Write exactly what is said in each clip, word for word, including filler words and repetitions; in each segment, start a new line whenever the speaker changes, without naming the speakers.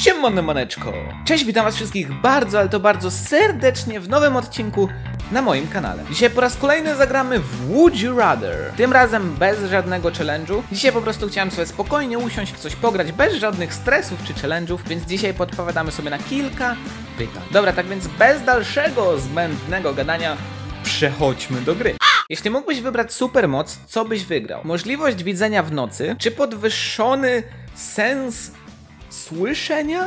Siemano maneczko! Cześć, witam was wszystkich bardzo, ale to bardzo serdecznie w nowym odcinku na moim kanale. Dzisiaj po raz kolejny zagramy w Would You Rather. Tym razem bez żadnego challenge'u. Dzisiaj po prostu chciałem sobie spokojnie usiąść, w coś pograć, bez żadnych stresów czy challenge'ów, więc dzisiaj podpowiadamy sobie na kilka pytań. Dobra, tak więc bez dalszego zbędnego gadania przechodźmy do gry. Jeśli mógłbyś wybrać supermoc, co byś wygrał? Możliwość widzenia w nocy, czy podwyższony sens słyszenia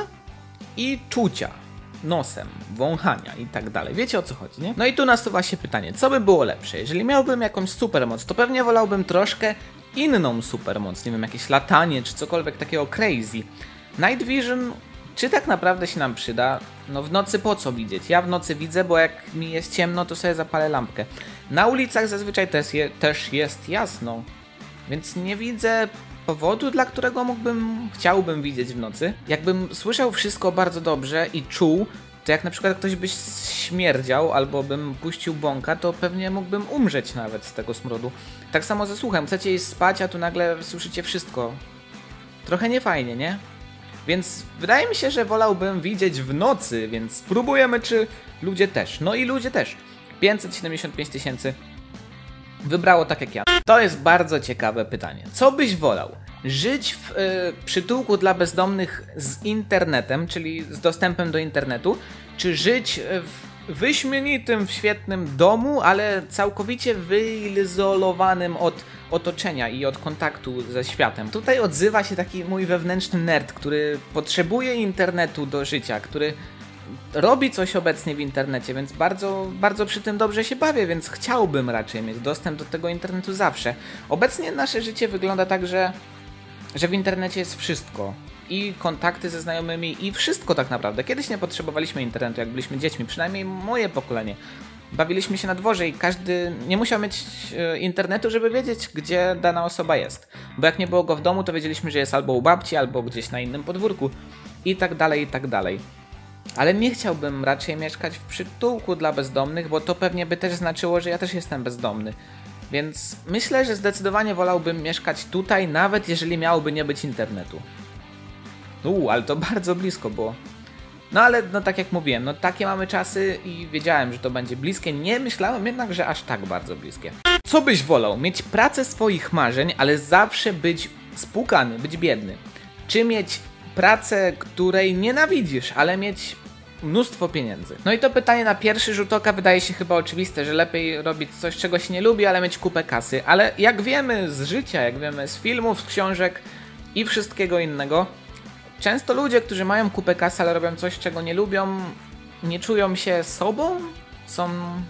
i czucia nosem, wąchania i tak dalej. Wiecie, o co chodzi, nie? No i tu nasuwa się pytanie, co by było lepsze? Jeżeli miałbym jakąś supermoc, to pewnie wolałbym troszkę inną supermoc, nie wiem, jakieś latanie czy cokolwiek takiego crazy. Night Vision, czy tak naprawdę się nam przyda? No w nocy po co widzieć? Ja w nocy widzę, bo jak mi jest ciemno, to sobie zapalę lampkę. Na ulicach zazwyczaj też, je, też jest jasno, więc nie widzę powodu, dla którego mógłbym, chciałbym widzieć w nocy. Jakbym słyszał wszystko bardzo dobrze i czuł, to jak na przykład ktoś by śmierdział albo bym puścił bąka, to pewnie mógłbym umrzeć nawet z tego smrodu. Tak samo ze słuchem. Chcecie iść spać, a tu nagle słyszycie wszystko. Trochę niefajnie, nie? Więc wydaje mi się, że wolałbym widzieć w nocy, więc spróbujemy, czy ludzie też. No i ludzie też. pięćset siedemdziesiąt pięć tysięcy wybrało tak jak ja. To jest bardzo ciekawe pytanie. Co byś wolał? Żyć w y, przytułku dla bezdomnych z internetem, czyli z dostępem do internetu, czy żyć w wyśmienitym, w świetnym domu, ale całkowicie wyizolowanym od otoczenia i od kontaktu ze światem? Tutaj odzywa się taki mój wewnętrzny nerd, który potrzebuje internetu do życia, który robi coś obecnie w internecie, więc bardzo, bardzo przy tym dobrze się bawię, więc chciałbym raczej mieć dostęp do tego internetu zawsze. Obecnie nasze życie wygląda tak, że, że w internecie jest wszystko. I kontakty ze znajomymi, i wszystko tak naprawdę. Kiedyś nie potrzebowaliśmy internetu, jak byliśmy dziećmi, przynajmniej moje pokolenie. Bawiliśmy się na dworze i każdy nie musiał mieć e, internetu, żeby wiedzieć, gdzie dana osoba jest. Bo jak nie było go w domu, to wiedzieliśmy, że jest albo u babci, albo gdzieś na innym podwórku. I tak dalej, i tak dalej. Ale nie chciałbym raczej mieszkać w przytułku dla bezdomnych, bo to pewnie by też znaczyło, że ja też jestem bezdomny. Więc myślę, że zdecydowanie wolałbym mieszkać tutaj, nawet jeżeli miałoby nie być internetu. Uuu, ale to bardzo blisko było. No ale no tak jak mówiłem, no takie mamy czasy i wiedziałem, że to będzie bliskie. Nie myślałem jednak, że aż tak bardzo bliskie. Co byś wolał? Mieć pracę swoich marzeń, ale zawsze być spłukany, być biedny? Czy mieć pracę, której nienawidzisz, ale mieć mnóstwo pieniędzy? No i to pytanie na pierwszy rzut oka wydaje się chyba oczywiste, że lepiej robić coś, czego się nie lubi, ale mieć kupę kasy. Ale jak wiemy z życia, jak wiemy z filmów, z książek i wszystkiego innego, często ludzie, którzy mają kupę kasy, ale robią coś, czego nie lubią, nie czują się sobą, są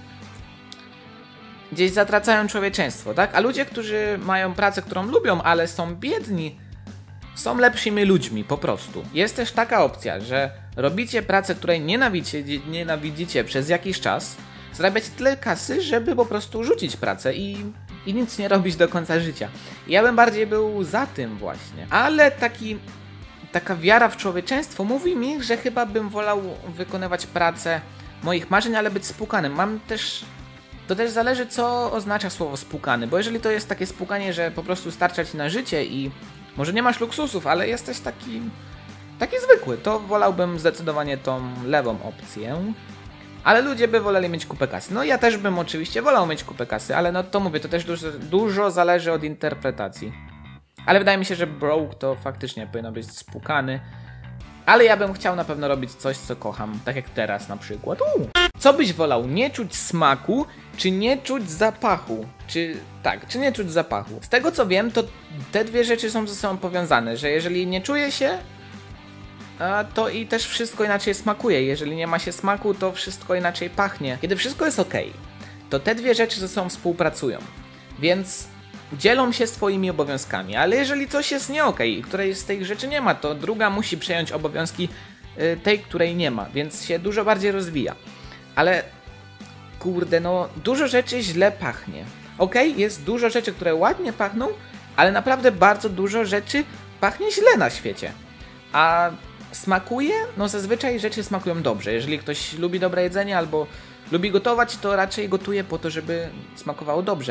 gdzieś zatracają człowieczeństwo, tak? A ludzie, którzy mają pracę, którą lubią, ale są biedni, są lepszymi ludźmi, po prostu. Jest też taka opcja, że robicie pracę, której nienawidzicie, nienawidzicie przez jakiś czas, zarabiacie tyle kasy, żeby po prostu rzucić pracę i, i nic nie robić do końca życia. Ja bym bardziej był za tym właśnie. Ale taki, taka wiara w człowieczeństwo mówi mi, że chyba bym wolał wykonywać pracę moich marzeń, ale być spłukanym. Mam też... To też zależy, co oznacza słowo spłukany, bo jeżeli to jest takie spłukanie, że po prostu starcza ci na życie i może nie masz luksusów, ale jesteś taki, taki zwykły, to wolałbym zdecydowanie tą lewą opcję. Ale ludzie by woleli mieć kupę kasy. No ja też bym oczywiście wolał mieć kupę kasy, ale no to mówię, to też dużo, dużo zależy od interpretacji. Ale wydaje mi się, że broke to faktycznie powinno być spłukany. Ale ja bym chciał na pewno robić coś, co kocham, tak jak teraz na przykład. Uu. Co byś wolał? Nie czuć smaku, czy nie czuć zapachu? Czy tak, czy nie czuć zapachu? Z tego co wiem, to te dwie rzeczy są ze sobą powiązane, że jeżeli nie czuje się, to i też wszystko inaczej smakuje. Jeżeli nie ma się smaku, to wszystko inaczej pachnie. Kiedy wszystko jest ok, to te dwie rzeczy ze sobą współpracują. Więc dzielą się swoimi obowiązkami, ale jeżeli coś jest nie okej i której z tych rzeczy nie ma, to druga musi przejąć obowiązki tej, której nie ma, więc się dużo bardziej rozwija. Ale kurde, no dużo rzeczy źle pachnie. Okej, okay, jest dużo rzeczy, które ładnie pachną, ale naprawdę bardzo dużo rzeczy pachnie źle na świecie. A smakuje? No zazwyczaj rzeczy smakują dobrze. Jeżeli ktoś lubi dobre jedzenie albo lubi gotować, to raczej gotuje po to, żeby smakowało dobrze.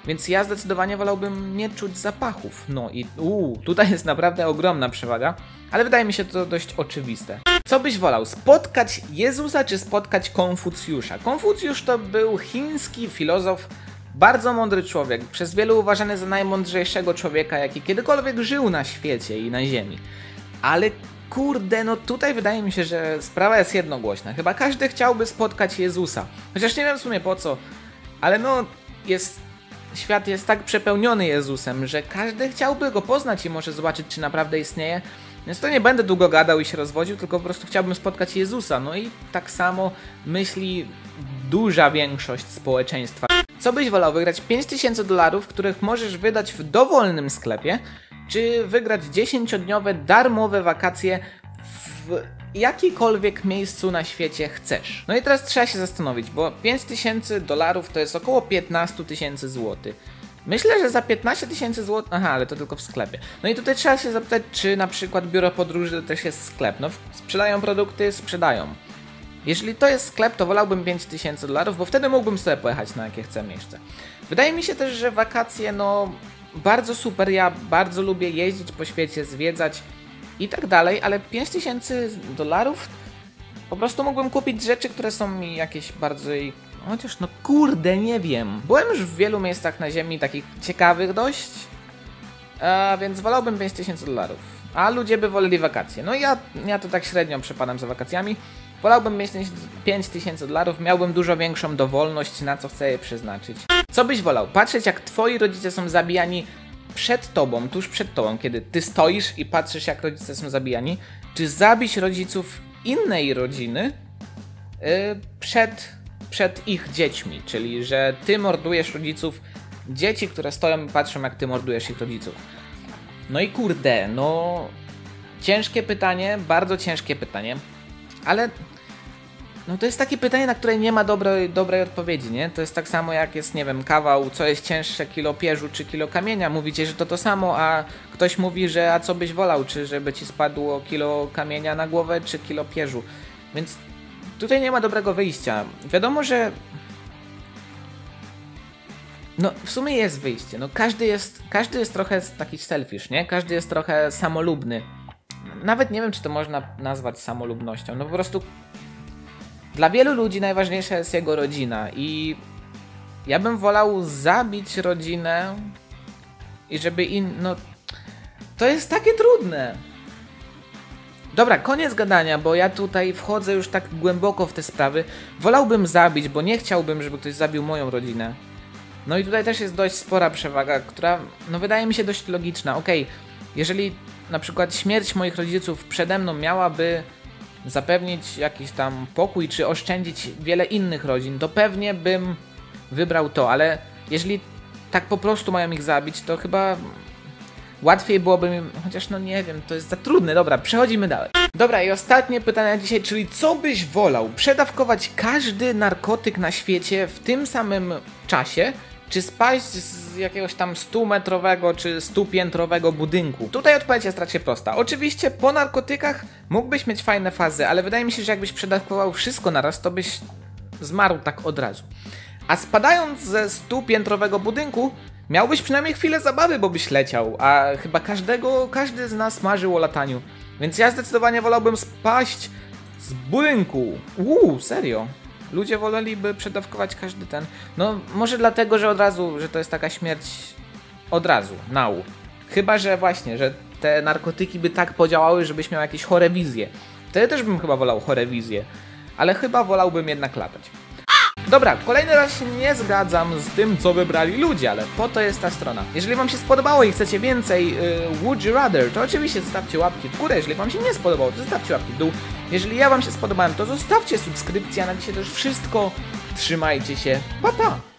Więc ja zdecydowanie wolałbym nie czuć zapachów. No i uuu, tutaj jest naprawdę ogromna przewaga, ale wydaje mi się to dość oczywiste. Co byś wolał? Spotkać Jezusa czy spotkać Konfucjusza? Konfucjusz to był chiński filozof, bardzo mądry człowiek, przez wielu uważany za najmądrzejszego człowieka, jaki kiedykolwiek żył na świecie i na ziemi. Ale kurde, no tutaj wydaje mi się, że sprawa jest jednogłośna. Chyba każdy chciałby spotkać Jezusa. Chociaż nie wiem w sumie po co, ale no jest... Świat jest tak przepełniony Jezusem, że każdy chciałby go poznać i może zobaczyć, czy naprawdę istnieje. Więc to nie będę długo gadał i się rozwodził, tylko po prostu chciałbym spotkać Jezusa. No i tak samo myśli duża większość społeczeństwa. Co byś wolał, wygrać pięć tysięcy dolarów, których możesz wydać w dowolnym sklepie, czy wygrać dziesięciodniowe darmowe wakacje w jakikolwiek miejscu na świecie chcesz? No i teraz trzeba się zastanowić, bo pięć tysięcy dolarów to jest około piętnaście tysięcy złotych. Myślę, że za piętnaście tysięcy złotych... Aha, ale to tylko w sklepie. No i tutaj trzeba się zapytać, czy na przykład biuro podróży to też jest sklep. No sprzedają produkty, sprzedają. Jeżeli to jest sklep, to wolałbym pięć tysięcy dolarów, bo wtedy mógłbym sobie pojechać na jakie chcę miejsce. Wydaje mi się też, że wakacje, no bardzo super, ja bardzo lubię jeździć po świecie, zwiedzać i tak dalej, ale pięć tysięcy dolarów po prostu mógłbym kupić rzeczy, które są mi jakieś bardziej... Chociaż no kurde, nie wiem. Byłem już w wielu miejscach na ziemi, takich ciekawych dość, a więc wolałbym pięć tysięcy dolarów. A ludzie by woleli wakacje. No ja, ja to tak średnio przepadam za wakacjami. Wolałbym mieć pięć tysięcy dolarów, miałbym dużo większą dowolność, na co chcę je przeznaczyć. Co byś wolał? Patrzeć, jak twoi rodzice są zabijani przed tobą, tuż przed tobą, kiedy ty stoisz i patrzysz, jak rodzice są zabijani, czy zabić rodziców innej rodziny yy, przed, przed ich dziećmi, czyli że ty mordujesz rodziców dzieci, które stoją i patrzą, jak ty mordujesz ich rodziców. No i kurde, no ciężkie pytanie, bardzo ciężkie pytanie, ale no to jest takie pytanie, na które nie ma dobrej, dobrej odpowiedzi, nie? To jest tak samo jak jest, nie wiem, kawał, co jest cięższe, kilo pierzu czy kilo kamienia. Mówicie, że to to samo, a ktoś mówi, że a co byś wolał, czy żeby ci spadło kilo kamienia na głowę, czy kilo pierzu. Więc tutaj nie ma dobrego wyjścia. Wiadomo, że no w sumie jest wyjście. No każdy jest, każdy jest trochę taki selfish, nie? Każdy jest trochę samolubny. Nawet nie wiem, czy to można nazwać samolubnością. No po prostu dla wielu ludzi najważniejsza jest jego rodzina i ja bym wolał zabić rodzinę i żeby in... no to jest takie trudne. Dobra, koniec gadania, bo ja tutaj wchodzę już tak głęboko w te sprawy. Wolałbym zabić, bo nie chciałbym, żeby ktoś zabił moją rodzinę. No i tutaj też jest dość spora przewaga, która no wydaje mi się dość logiczna. Okej, okay, jeżeli na przykład śmierć moich rodziców przede mną miałaby zapewnić jakiś tam pokój, czy oszczędzić wiele innych rodzin, to pewnie bym wybrał to, ale jeżeli tak po prostu mają ich zabić, to chyba łatwiej byłoby mi, chociaż no nie wiem, to jest za trudne. Dobra, przechodzimy dalej. Dobra, i ostatnie pytanie dzisiaj, czyli co byś wolał? Przedawkować każdy narkotyk na świecie w tym samym czasie, czy spaść z jakiegoś tam stumetrowego czy stupiętrowego budynku? Tutaj odpowiedź jest raczej prosta. Oczywiście po narkotykach mógłbyś mieć fajne fazy, ale wydaje mi się, że jakbyś przedawkował wszystko naraz, to byś zmarł tak od razu. A spadając ze stupiętrowego budynku, miałbyś przynajmniej chwilę zabawy, bo byś leciał, a chyba każdego, każdy z nas marzył o lataniu. Więc ja zdecydowanie wolałbym spaść z budynku. Uuu, serio? Ludzie woleliby przedawkować każdy ten... No, może dlatego, że od razu, że to jest taka śmierć od razu, now. Chyba, że właśnie, że te narkotyki by tak podziałały, żebyś miał jakieś chore wizje. Wtedy też bym chyba wolał chore wizje. Ale chyba wolałbym jednak latać. Dobra, kolejny raz się nie zgadzam z tym, co wybrali ludzie, ale po to jest ta strona. Jeżeli wam się spodobało i chcecie więcej yy, Would You Rather, to oczywiście zostawcie łapki w górę. Jeżeli wam się nie spodobało, to zostawcie łapki w dół. Jeżeli ja wam się spodobałem, to zostawcie subskrypcję. A na dzisiaj to już wszystko. Trzymajcie się. Pa, pa!